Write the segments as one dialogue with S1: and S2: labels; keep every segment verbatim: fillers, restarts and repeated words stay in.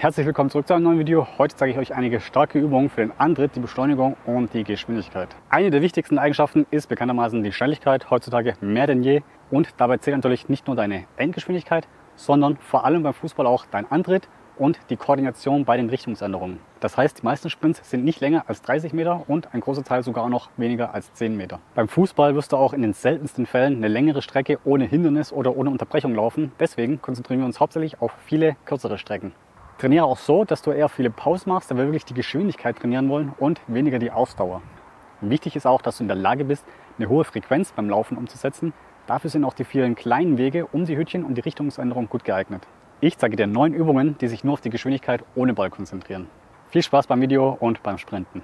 S1: Herzlich willkommen zurück zu einem neuen Video. Heute zeige ich euch einige starke Übungen für den Antritt, die Beschleunigung und die Geschwindigkeit. Eine der wichtigsten Eigenschaften ist bekanntermaßen die Schnelligkeit, heutzutage mehr denn je. Und dabei zählt natürlich nicht nur deine Endgeschwindigkeit, sondern vor allem beim Fußball auch dein Antritt und die Koordination bei den Richtungsänderungen. Das heißt, die meisten Sprints sind nicht länger als dreißig Meter und ein großer Teil sogar noch weniger als zehn Meter. Beim Fußball wirst du auch in den seltensten Fällen eine längere Strecke ohne Hindernis oder ohne Unterbrechung laufen. Deswegen konzentrieren wir uns hauptsächlich auf viele kürzere Strecken. Trainiere auch so, dass du eher viele Pausen machst, da wir wirklich die Geschwindigkeit trainieren wollen und weniger die Ausdauer. Wichtig ist auch, dass du in der Lage bist, eine hohe Frequenz beim Laufen umzusetzen. Dafür sind auch die vielen kleinen Wege um die Hütchen und die Richtungsänderung gut geeignet. Ich zeige dir neun Übungen, die sich nur auf die Geschwindigkeit ohne Ball konzentrieren. Viel Spaß beim Video und beim Sprinten.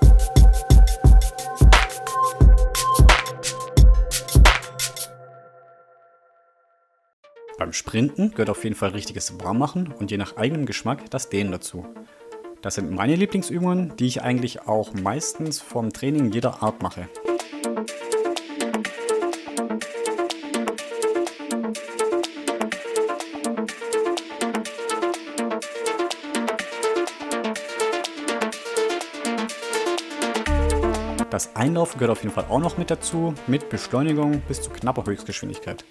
S1: Beim Sprinten gehört auf jeden Fall richtiges Warmmachen und je nach eigenem Geschmack das Dehnen dazu. Das sind meine Lieblingsübungen, die ich eigentlich auch meistens vom Training jeder Art mache. Das Einlaufen gehört auf jeden Fall auch noch mit dazu, mit Beschleunigung bis zu knapper Höchstgeschwindigkeit.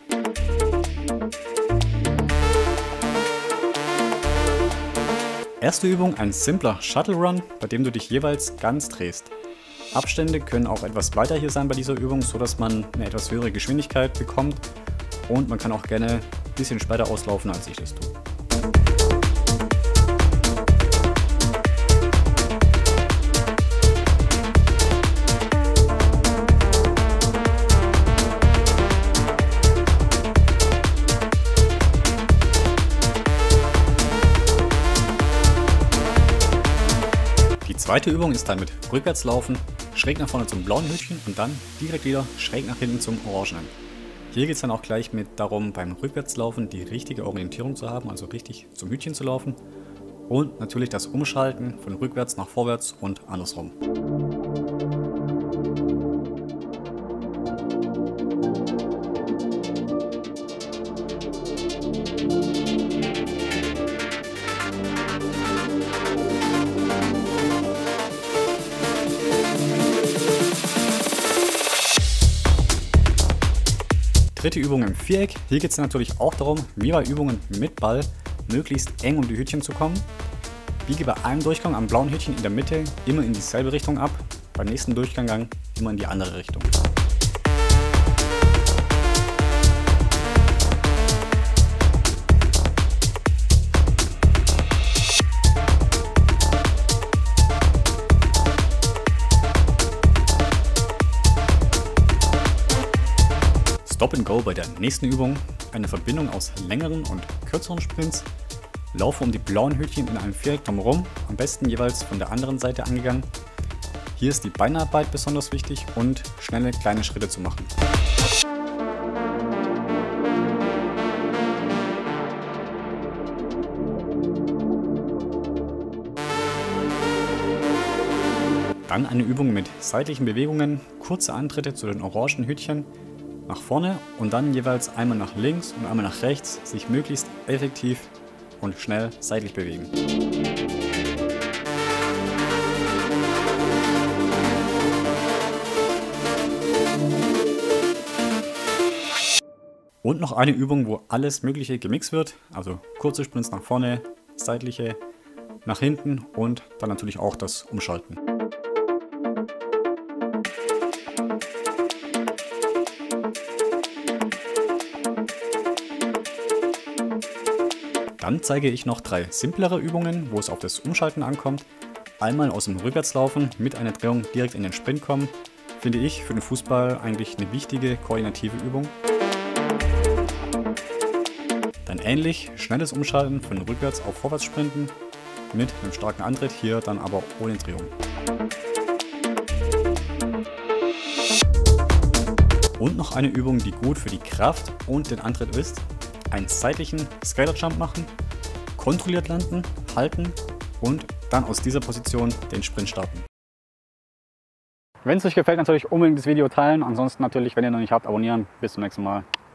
S1: Erste Übung, ein simpler Shuttle Run, bei dem du dich jeweils ganz drehst. Abstände können auch etwas weiter hier sein bei dieser Übung, so dass man eine etwas höhere Geschwindigkeit bekommt und man kann auch gerne ein bisschen später auslaufen, als ich das tue. Die zweite Übung ist dann mit rückwärts laufen, schräg nach vorne zum blauen Hütchen und dann direkt wieder schräg nach hinten zum orangenen. Hier geht es dann auch gleich mit darum, beim Rückwärtslaufen die richtige Orientierung zu haben, also richtig zum Hütchen zu laufen und natürlich das Umschalten von rückwärts nach vorwärts und andersrum. Dritte Übung im Viereck. Hier geht es natürlich auch darum, wie bei Übungen mit Ball, möglichst eng um die Hütchen zu kommen. Biege bei einem Durchgang am blauen Hütchen in der Mitte immer in dieselbe Richtung ab, beim nächsten Durchgang immer in die andere Richtung. Stop and Go bei der nächsten Übung, eine Verbindung aus längeren und kürzeren Sprints. Laufe um die blauen Hütchen in einem Viereck drumherum, am besten jeweils von der anderen Seite angegangen. Hier ist die Beinarbeit besonders wichtig und schnelle kleine Schritte zu machen. Dann eine Übung mit seitlichen Bewegungen, kurze Antritte zu den orangen Hütchen. Nach vorne und dann jeweils einmal nach links und einmal nach rechts, sich möglichst effektiv und schnell seitlich bewegen. Und noch eine Übung, wo alles Mögliche gemixt wird, also kurze Sprints nach vorne, seitliche nach hinten und dann natürlich auch das Umschalten. Dann zeige ich noch drei simplere Übungen, wo es auf das Umschalten ankommt. Einmal aus dem Rückwärtslaufen mit einer Drehung direkt in den Sprint kommen. Finde ich für den Fußball eigentlich eine wichtige koordinative Übung. Dann ähnlich schnelles Umschalten von rückwärts auf vorwärts sprinten mit einem starken Antritt, hier dann aber ohne Drehung. Und noch eine Übung, die gut für die Kraft und den Antritt ist. Einen seitlichen Scalar Jump machen, kontrolliert landen, halten und dann aus dieser Position den Sprint starten. Wenn es euch gefällt, natürlich unbedingt das Video teilen. Ansonsten natürlich, wenn ihr noch nicht habt, abonnieren. Bis zum nächsten Mal.